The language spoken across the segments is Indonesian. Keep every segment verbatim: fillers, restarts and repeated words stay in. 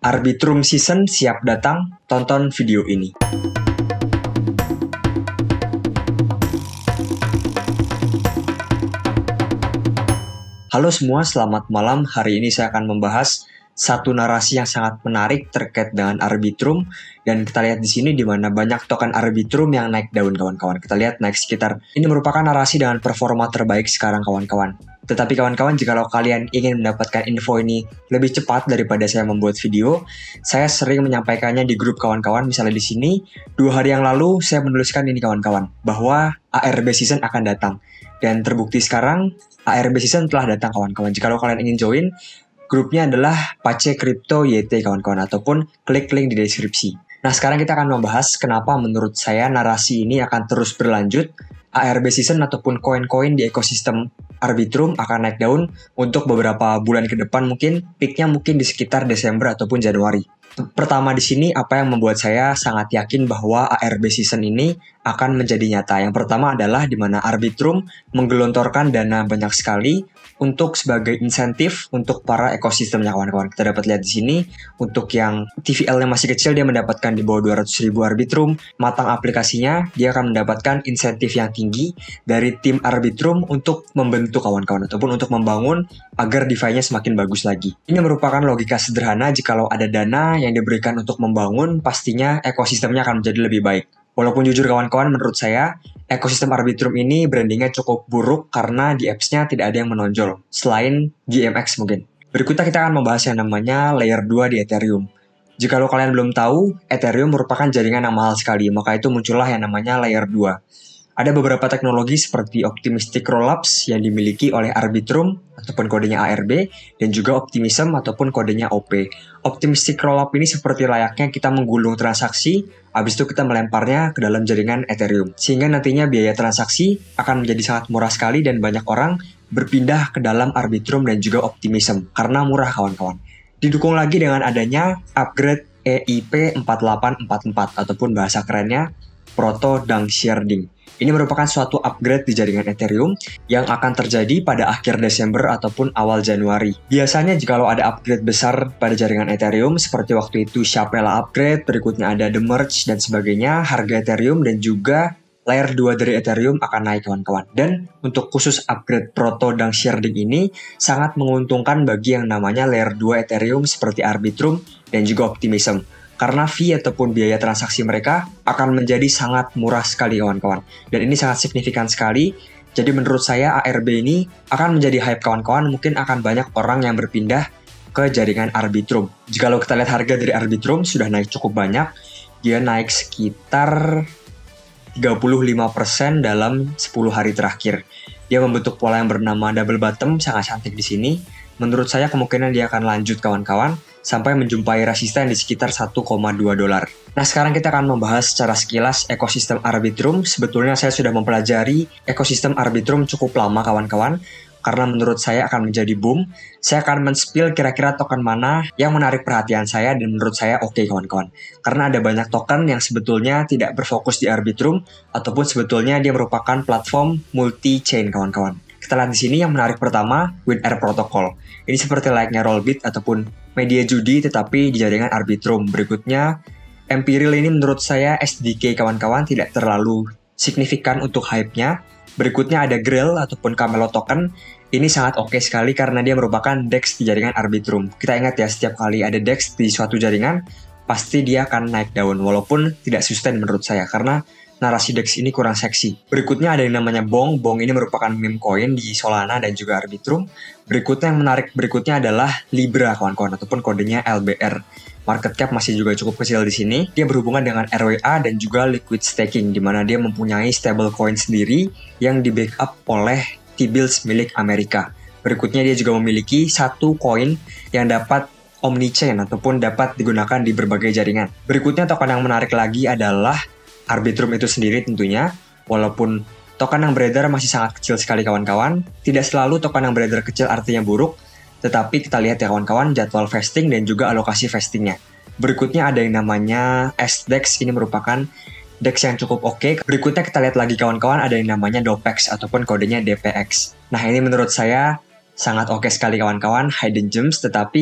Arbitrum Season siap datang, tonton video ini. Halo semua, selamat malam. Hari ini saya akan membahas satu narasi yang sangat menarik terkait dengan Arbitrum, dan kita lihat di sini di mana banyak token Arbitrum yang naik daun kawan-kawan. Kita lihat naik sekitar, ini merupakan narasi dengan performa terbaik sekarang kawan-kawan. Tetapi kawan-kawan, jika kalian ingin mendapatkan info ini lebih cepat daripada saya membuat video, saya sering menyampaikannya di grup kawan-kawan. Misalnya di sini, dua hari yang lalu saya menuliskan ini kawan-kawan, bahwa A R B Season akan datang. Dan terbukti sekarang, A R B Season telah datang kawan-kawan. Jika kalian ingin join, grupnya adalah Pace Crypto Y T kawan-kawan, ataupun klik link di deskripsi. Nah, sekarang kita akan membahas kenapa menurut saya narasi ini akan terus berlanjut. A R B Season ataupun koin-koin di ekosistem Arbitrum akan naik daun untuk beberapa bulan ke depan, mungkin peaknya mungkin di sekitar Desember ataupun Januari. Pertama di sini, apa yang membuat saya sangat yakin bahwa A R B Season ini akan menjadi nyata. Yang pertama adalah di mana Arbitrum menggelontorkan dana banyak sekali untuk sebagai insentif untuk para ekosistemnya kawan-kawan. Kita dapat lihat di sini, untuk yang T V L-nya masih kecil dia mendapatkan di bawah dua ratus ribu Arbitrum. Matang aplikasinya, dia akan mendapatkan insentif yang tinggi dari tim Arbitrum untuk membentuk kawan-kawan ataupun untuk membangun agar DeFi-nya semakin bagus lagi. Ini merupakan logika sederhana, jikalau ada dana yang diberikan untuk membangun, pastinya ekosistemnya akan menjadi lebih baik. Walaupun jujur kawan-kawan, menurut saya, ekosistem Arbitrum ini brandingnya cukup buruk karena di apps-nya tidak ada yang menonjol, selain G M X mungkin. Berikutnya kita akan membahas yang namanya Layer dua di Ethereum. Jika kalian belum tahu, Ethereum merupakan jaringan yang mahal sekali, maka itu muncullah yang namanya Layer dua. Ada beberapa teknologi seperti Optimistic Rollups yang dimiliki oleh Arbitrum ataupun kodenya A R B, dan juga Optimism ataupun kodenya O P. Optimistic Rollup ini seperti layaknya kita menggulung transaksi, habis itu kita melemparnya ke dalam jaringan Ethereum. Sehingga nantinya biaya transaksi akan menjadi sangat murah sekali dan banyak orang berpindah ke dalam Arbitrum dan juga Optimism karena murah kawan-kawan. Didukung lagi dengan adanya upgrade E I P empat delapan empat empat ataupun bahasa kerennya Proto Danksharding. Ini merupakan suatu upgrade di jaringan Ethereum yang akan terjadi pada akhir Desember ataupun awal Januari. Biasanya jika ada upgrade besar pada jaringan Ethereum, seperti waktu itu Shapella upgrade, berikutnya ada The Merge dan sebagainya, harga Ethereum dan juga Layer dua dari Ethereum akan naik kawan-kawan. Dan untuk khusus upgrade Proto Danksharding ini sangat menguntungkan bagi yang namanya Layer dua Ethereum seperti Arbitrum dan juga Optimism. Karena fee ataupun biaya transaksi mereka akan menjadi sangat murah sekali kawan-kawan. Dan ini sangat signifikan sekali. Jadi menurut saya A R B ini akan menjadi hype kawan-kawan. Mungkin akan banyak orang yang berpindah ke jaringan Arbitrum. Jika kita lihat harga dari Arbitrum sudah naik cukup banyak. Dia naik sekitar tiga puluh lima persen dalam sepuluh hari terakhir. Dia membentuk pola yang bernama double bottom, sangat cantik di sini. Menurut saya kemungkinan dia akan lanjut kawan-kawan sampai menjumpai resisten di sekitar satu koma dua dolar. Nah, sekarang kita akan membahas secara sekilas ekosistem Arbitrum. Sebetulnya saya sudah mempelajari ekosistem Arbitrum cukup lama kawan-kawan, karena menurut saya akan menjadi boom. Saya akan men-spill kira-kira token mana yang menarik perhatian saya dan menurut saya oke okay, kawan-kawan. Karena ada banyak token yang sebetulnya tidak berfokus di Arbitrum, ataupun sebetulnya dia merupakan platform multi-chain kawan-kawan. Kita lihat di sini yang menarik pertama, WinR Protocol. Ini seperti layaknya Rollbit ataupun media judi tetapi di jaringan Arbitrum. Berikutnya, Empiril ini menurut saya S D K kawan-kawan tidak terlalu signifikan untuk hype-nya. Berikutnya ada Grail ataupun Camelot Token. Ini sangat oke okay sekali karena dia merupakan DEX di jaringan Arbitrum. Kita ingat ya, setiap kali ada DEX di suatu jaringan, pasti dia akan naik daun. Walaupun tidak sustain menurut saya karena narasi DEX ini kurang seksi. Berikutnya ada yang namanya Bong. Bong ini merupakan meme coin di Solana dan juga Arbitrum. Berikutnya yang menarik berikutnya adalah Libra kawan-kawan ataupun kodenya L B R. Market cap masih juga cukup kecil di sini. Dia berhubungan dengan R W A dan juga liquid staking, di mana dia mempunyai stablecoin sendiri yang di backup oleh T-bills milik Amerika. Berikutnya dia juga memiliki satu koin yang dapat omni-chain ataupun dapat digunakan di berbagai jaringan. Berikutnya token yang menarik lagi adalah Arbitrum itu sendiri tentunya. Walaupun token yang beredar masih sangat kecil sekali kawan-kawan, tidak selalu token yang beredar kecil artinya buruk, tetapi kita lihat ya kawan-kawan jadwal vesting dan juga alokasi vestingnya. Berikutnya ada yang namanya S D E X, ini merupakan DEX yang cukup oke. Okay. Berikutnya kita lihat lagi kawan-kawan ada yang namanya Dopex ataupun kodenya D P X. Nah ini menurut saya sangat oke okay sekali kawan-kawan, hidden gems, tetapi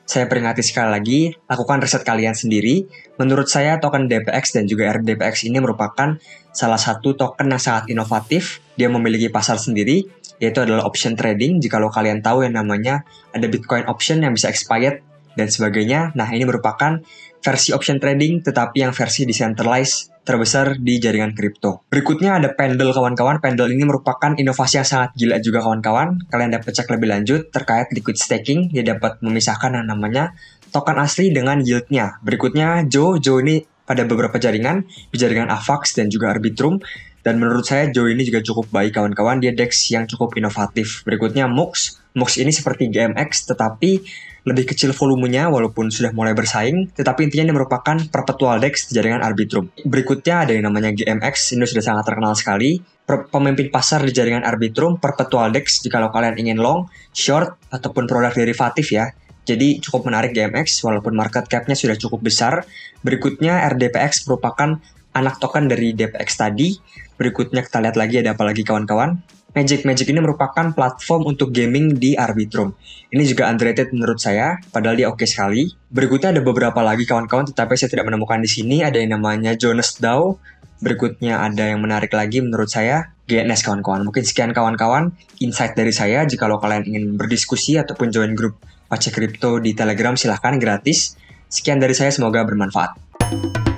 Saya peringati sekali lagi, lakukan riset kalian sendiri. Menurut saya, token D P X dan juga R D P X ini merupakan salah satu token yang sangat inovatif. Dia memiliki pasar sendiri, yaitu adalah option trading. Jikalau kalian tahu yang namanya ada Bitcoin option yang bisa expired dan sebagainya. Nah, ini merupakan versi option trading, tetapi yang versi decentralized terbesar di jaringan kripto. Berikutnya ada Pendle, kawan-kawan. Pendle ini merupakan inovasi yang sangat gila juga, kawan-kawan. Kalian dapat cek lebih lanjut terkait liquid staking. Dia dapat memisahkan yang namanya token asli dengan yield-nya. Berikutnya Joe. Joe ini pada beberapa jaringan, di jaringan Avax dan juga Arbitrum. Dan menurut saya Joe ini juga cukup baik, kawan-kawan. Dia D E X yang cukup inovatif. Berikutnya Mux. Mux ini seperti G M X, tetapi lebih kecil volumenya walaupun sudah mulai bersaing, tetapi intinya ini merupakan perpetual D E X di jaringan Arbitrum. Berikutnya ada yang namanya G M X, ini sudah sangat terkenal sekali. Pemimpin pasar di jaringan Arbitrum, perpetual D E X jika kalian ingin long, short, ataupun produk derivatif ya. Jadi cukup menarik G M X walaupun market cap-nya sudah cukup besar. Berikutnya R D P X merupakan anak token dari D P X tadi. Berikutnya kita lihat lagi ada apa lagi, kawan-kawan. Magic Magic ini merupakan platform untuk gaming di Arbitrum. Ini juga underrated menurut saya, padahal dia oke sekali. Berikutnya ada beberapa lagi, kawan-kawan, tetapi saya tidak menemukan di sini. Ada yang namanya Jonas DAO. Berikutnya ada yang menarik lagi menurut saya, G N S, kawan-kawan. Mungkin sekian, kawan-kawan, insight dari saya. Jika kalian ingin berdiskusi ataupun join grup Pace Crypto di Telegram, silahkan, gratis. Sekian dari saya, semoga bermanfaat.